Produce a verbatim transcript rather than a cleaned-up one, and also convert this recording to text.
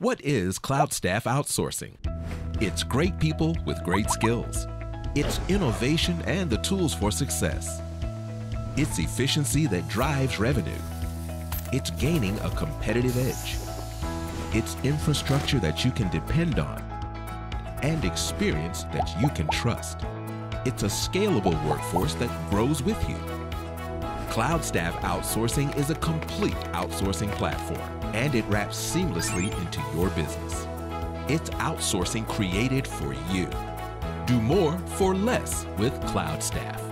What is Cloud Staff Outsourcing? It's great people with great skills. It's innovation and the tools for success. It's efficiency that drives revenue. It's gaining a competitive edge. It's infrastructure that you can depend on and experience that you can trust. It's a scalable workforce that grows with you. Cloud Staff Outsourcing is a complete outsourcing platform, and it wraps seamlessly into your business. It's outsourcing created for you. Do more for less with Cloud Staff.